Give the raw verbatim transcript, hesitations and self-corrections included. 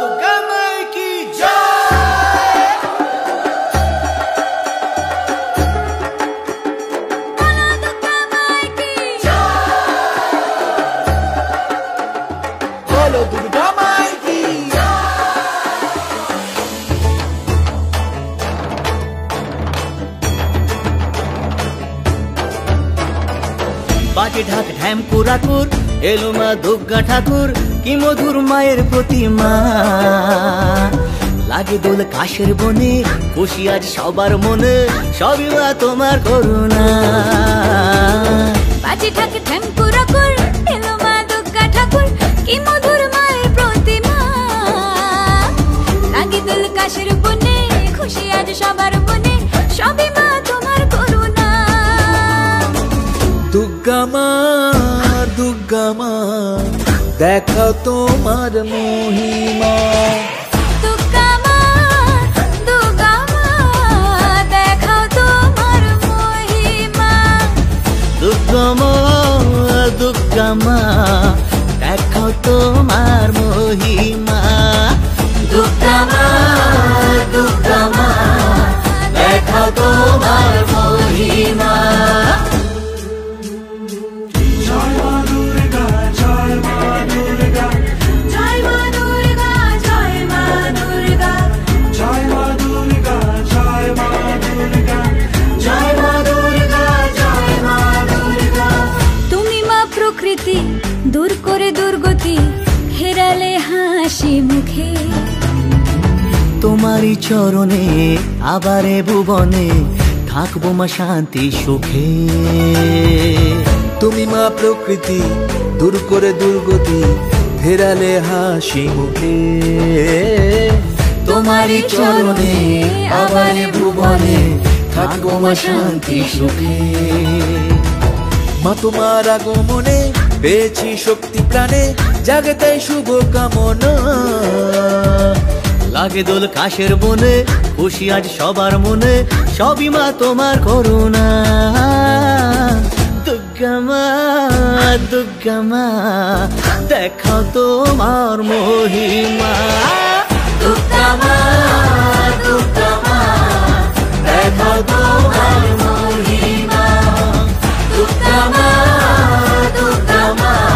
दुर्गा माई की जय। बोलो दुर्गा माई की जय। बोलो दुर्गा माई की বাজে ঢাক ঢ্যাম কুরাকুর এলো মা দুর্গা ঠাকুর কি মধুর মায়ের প্রতিমা লাগে দোল কাশের বনে খুশি আজ সবার মনে সবই মা তোমার করুণা বাজে ঢাক ঢ্যাম কুরাকুর এলো মা দুর্গা ঠাকুর কি মধুর মায়ের প্রতিমা লাগে দোল কাশের বনে খুশি আজ সবার মনে সবই মা তোমার করুণা দুর্গা মা দুর্গা মা দেখাও তোমার মহিমা দুর্গা মা দুর্গা মা দেখাও তোমার মহিমা দুর্গা মা দুর্গা মা দেখাও তোমার মহিমা দুর্গা মা দুর্গা মা দেখাও তোমার মহিমা জয় মা দুর্গা জয় মা দুর্গা জয় মা দুর্গা জয় মা দুর্গা জয় মা দুর্গা জয় মা দুর্গা তুমি মা প্রকৃতি দূর করে দুর্গতি হেরালে হাসি মুখে তোমারই চরণে আবারে ভুবনে থাকবো মা শান্তি সুখে তুমি মা প্রকৃতি দূর করে দুর্গতি ফেরালে হাসি মুখে তোমারই চরণে আবারে ভুবনে থাকবো মা শান্তি সুখে মা তোমার আগমনে পেয়েছি শক্তি প্রাণে জাগে তাই শুভ কামনা লাগে দোল কাশের বনে খুশি আজ সবার মনে সবই মা তোমার করুণা দুর্গা মা দুর্গা মা দেখাও তোমার মহিমা দুর্গা মা দুর্গা মা দেখাও তোমার মহিমা দুর্গা মা দুর্গা মা